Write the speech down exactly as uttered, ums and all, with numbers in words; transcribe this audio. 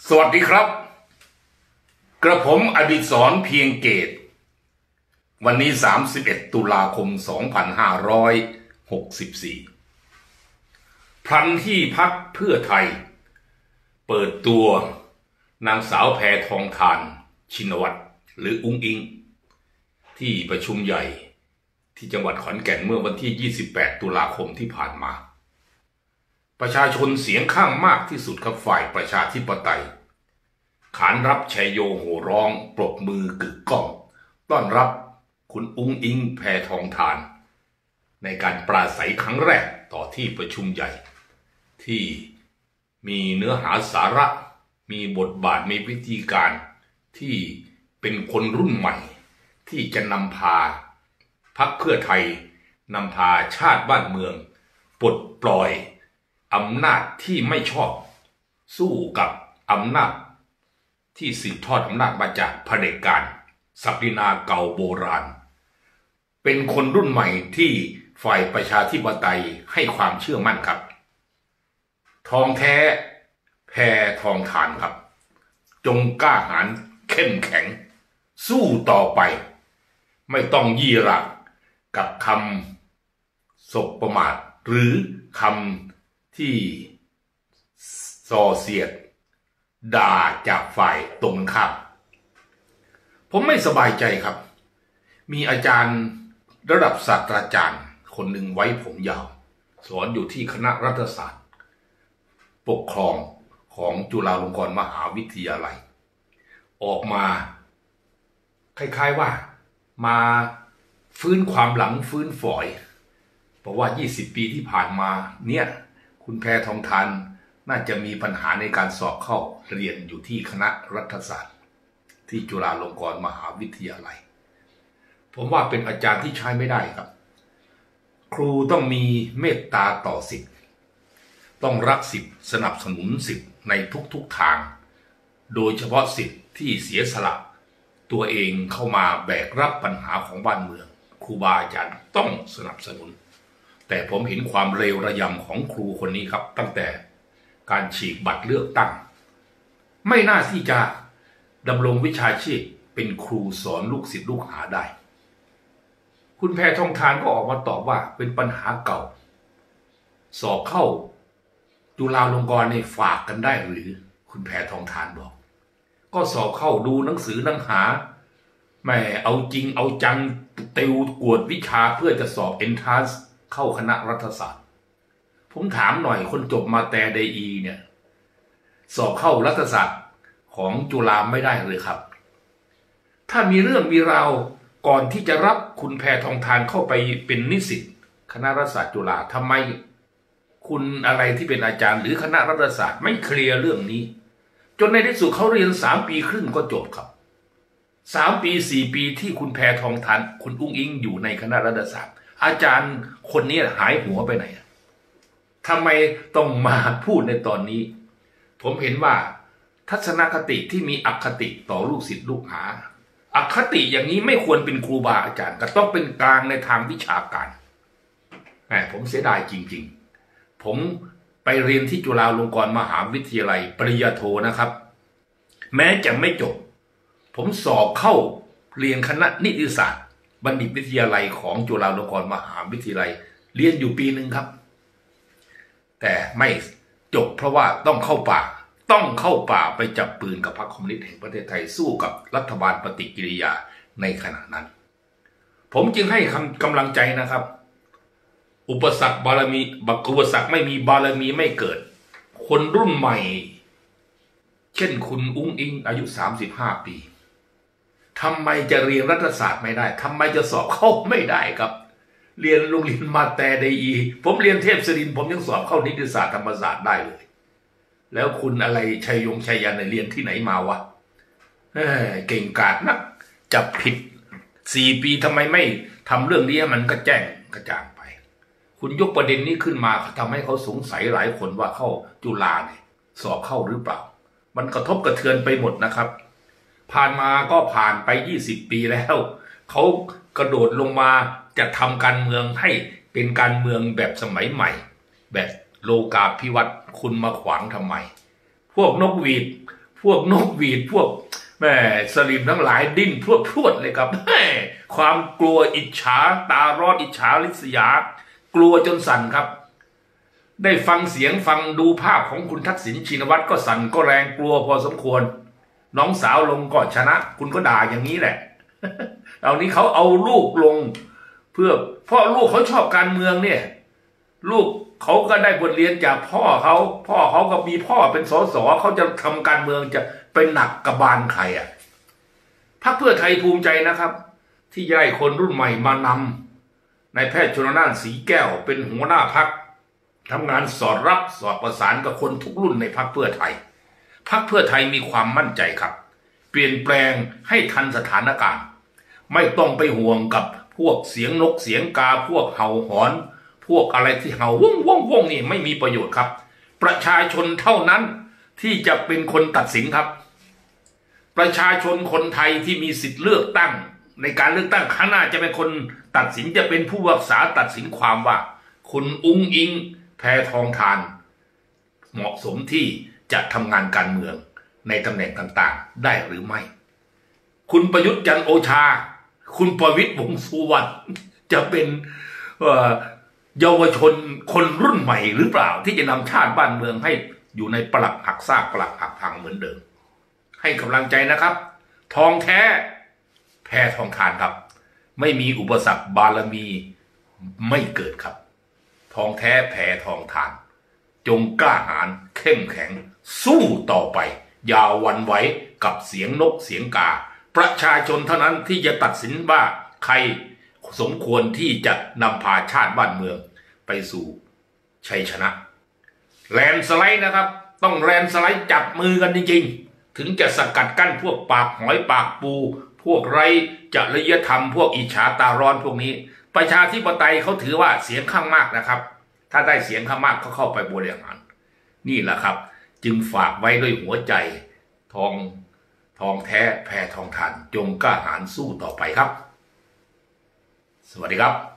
สวัสดีครับกระผมอดิศรเพียงเกตวันนี้สามสิบเอ็ดตุลาคมสองพันห้าร้อยหกสิบสี่พลันที่พรรคเพื่อไทยเปิดตัวนางสาวแพทองธารชินวัตรหรืออุ๊งอิ๊งที่ประชุมใหญ่ที่จังหวัดขอนแก่นเมื่อวันที่ยี่สิบแปดตุลาคมที่ผ่านมาประชาชนเสียงข้างมากที่สุดกับฝ่ายประชาธิปไตยขานรับชัยโยโห่ร้องปรบมือกึกก้องต้อนรับคุณอุ๊งอิ๊งแพทองธารในการปราศัยครั้งแรกต่อที่ประชุมใหญ่ที่มีเนื้อหาสาระมีบทบาทมีวิธีการที่เป็นคนรุ่นใหม่ที่จะนำพาพรรคเพื่อไทยนำพาชาติบ้านเมืองปลดปล่อยอำนาจที่ไม่ชอบสู้กับอำนาจที่สืบทอดอำนาจมาจากเผด็จการศักดินาเก่าโบราณเป็นคนรุ่นใหม่ที่ฝ่ายประชาธิปไตยให้ความเชื่อมั่นครับทองแท้แพทองธารครับจงกล้าหาญเข้มแข็งสู้ต่อไปไม่ต้องยี่ระกับคำสบประมาทหรือคำที่ส่อเสียดด่าจากฝ่ายตรงข้ามผมไม่สบายใจครับมีอาจารย์ระดับศาสตราจารย์คนหนึ่งไว้ผมยาวสอนอยู่ที่คณะรัฐศาสตร์ปกครองของจุฬาลงกรณ์มหาวิทยาลัยออกมาคล้ายๆว่ามาฟื้นความหลังฟื้นฝอยเพราะว่ายี่สิบปีที่ผ่านมาเนี่ยคุณแพทองธารน่าจะมีปัญหาในการสอบเข้าเรียนอยู่ที่คณะรัฐศาสตร์ที่จุฬาลงกรณ์มหาวิทยาลัยผมว่าเป็นอาจารย์ที่ใช้ไม่ได้ครับครูต้องมีเมตตาต่อศิษย์ต้องรักศิษย์สนับสนุนศิษย์ในทุกๆทางโดยเฉพาะศิษย์ที่เสียสละตัวเองเข้ามาแบกรับปัญหาของบ้านเมืองครูบาอาจารย์ต้องสนับสนุนแต่ผมเห็นความเลวระยำของครูคนนี้ครับตั้งแต่การฉีกบัตรเลือกตั้งไม่น่าที่จะดำรงวิชาชีพเป็นครูสอนลูกศิษย์ลูกหาได้คุณแพทองธารก็ออกมาตอบว่าเป็นปัญหาเก่าสอบเข้าจุฬาลงกรณ์ในฝากกันได้หรือคุณแพทองธารบอกก็สอบเข้าดูหนังสือหนังหาไม่เอาจริงเอาจังติวกวดวิชาเพื่อจะสอบเอนทรานซ์เข้าคณะรัฐศาสตร์ผมถามหน่อยคนจบมาแต่ไดอีเนี่ยสอบเข้ารัฐศาสตร์ของจุฬาไม่ได้เลยครับถ้ามีเรื่องมีราวก่อนที่จะรับคุณแพทองธารเข้าไปเป็นนิสิตคณะรัฐศาสตร์จุฬาทำไมคุณอะไรที่เป็นอาจารย์หรือคณะรัฐศาสตร์ไม่เคลียร์เรื่องนี้จนในที่สุดเขาเรียนสามปีครึ่งก็จบครับสามปีสี่ปีที่คุณแพทองธารคุณอุ๊งอิ๊งอยู่ในคณะรัฐศาสตร์อาจารย์คนนี้หายหัวไปไหนทำไมต้องมาพูดในตอนนี้ผมเห็นว่าทัศนคติที่มีอคติต่อลูกศิษย์ลูกหาอคติอย่างนี้ไม่ควรเป็นครูบาอาจารย์ก็ต้องเป็นกลางในทางวิชาการผมเสียดายจริงๆผมไปเรียนที่จุฬาลงกรณ์มหาวิทยาลัยปริญญาโทนะครับแม้จะไม่จบผมสอบเข้าเรียนคณะนิติศาสตร์บัณฑิตวิทยาลัยของจุฬาลงกรณ์มหาวิทยาลัยเรียนอยู่ปีหนึ่งครับแต่ไม่จบเพราะว่าต้องเข้าป่าต้องเข้าป่าไปจับปืนกับพรรคคอมมิวนิสต์แห่งประเทศไทยสู้กับรัฐบาลปฏิกิริยาในขณะนั้นผมจึงให้คำกำลังใจนะครับอุปสรรคบารมีอุปสรรคไม่มีบารมีไม่เกิดคนรุ่นใหม่เช่นคุณอุ๊งอิ๊งอายุสามสิบห้าปีทำไมจะเรียนรัฐศาสตร์ไม่ได้ทำไมจะสอบเข้าไม่ได้ครับเรียนโรงเรียนมาแต่ไดอีผมเรียนเทพศิรินทร์ผมยังสอบเข้านิติศาสตร์ธรรมศาสตร์ได้เลยแล้วคุณอะไรชัยยงชัยยันเรียนที่ไหนมาวะเฮ้เก่งกาจนักจับผิดสี่ปีทำไมไม่ทำเรื่องนี้มันก็แจ้งกระจ่างไปคุณยกประเด็นนี้ขึ้นมาทำให้เขาสงสัยหลายคนว่าเข้าจุฬาเนี่ยสอบเข้าหรือเปล่ามันกระทบกระเทือนไปหมดนะครับผ่านมาก็ผ่านไปยี่สิบปีแล้วเขากระโดดลงมาจะทำการเมืองให้เป็นการเมืองแบบสมัยใหม่แบบโลกาภิวัตน์คุณมาขวางทำไมพวกนกหวีดพพวกนกหวีดพวกแม่สลิมทั้งหลายดิ้นพรวดพรวดเลยครับแม่ความกลัวอิจฉาตาร้อนอิจฉาริษยากลัวจนสั่นครับได้ฟังเสียงฟังดูภาพของคุณทักษิณชินวัตรก็สั่นก็แรงกลัวพอสมควรน้องสาวลงก็ชนะคุณก็ด่าอย่างนี้แหละเอานี้เขาเอาลูกลงเพื่อเพราะลูกเขาชอบการเมืองเนี่ยลูกเขาก็ได้บทเรียนจากพ่อเขาพ่อเขาก็มีพ่อเป็นสสเขาจะทำการเมืองจะเป็นหนักกระบาลใครอ่ะพรรคเพื่อไทยภูมิใจนะครับที่ได้คนรุ่นใหม่มานำนายแพทย์ชลนานสีแก้วเป็นหัวหน้าพรรคทำงานสอดรับสอดประสานกับคนทุกรุ่นในพรรคเพื่อไทยพรรคเพื่อไทยมีความมั่นใจครับเปลี่ยนแปลงให้ทันสถานการณ์ไม่ต้องไปห่วงกับพวกเสียงนกเสียงกาพวกเห่าหอนพวกอะไรที่เห่าว่องว่องว่องนี่ไม่มีประโยชน์ครับประชาชนเท่านั้นที่จะเป็นคนตัดสินครับประชาชนคนไทยที่มีสิทธิ์เลือกตั้งในการเลือกตั้งข้างหน้าจะเป็นคนตัดสินจะเป็นผู้พิพากษาตัดสินความว่าคุณอุ้งอิงแพทองธารเหมาะสมที่จะทำงานการเมืองในตำแหน่งต่างๆได้หรือไม่คุณประยุทธ์จันทร์โอชาคุณประวิตรวงษ์สุวรรณจะเป็นเยาวชนคนรุ่นใหม่หรือเปล่าที่จะนำชาติบ้านเมืองให้อยู่ในปลักหักซากปลักหักพังเหมือนเดิมให้กำลังใจนะครับทองแท้แพทองธารครับไม่มีอุปสรรคบารมีไม่เกิดครับทองแท้แพทองธารจงกล้าหาญเข้มแข็งสู้ต่อไปอย่าหวั่นไหวกับเสียงนกเสียงกาประชาชนเท่านั้นที่จะตัดสินว่าใครสมควรที่จะนำพาชาติบ้านเมืองไปสู่ชัยชนะแลนสไลด์นะครับต้องแลนสไลด์จับมือกันจริงๆถึงจะสกัดกั้นพวกปากหอยปากปูพวกไร้จริยธรรมพวกอิจฉาตาร้อนพวกนี้ประชาธิปไตยเขาถือว่าเสียงข้างมากนะครับถ้าได้เสียงข้างมากก็เข้าไปบริหารนี่แหละครับจึงฝากไว้ด้วยหัวใจทองทองแท้แพทองธารจงกล้าหาญสู้ต่อไปครับสวัสดีครับ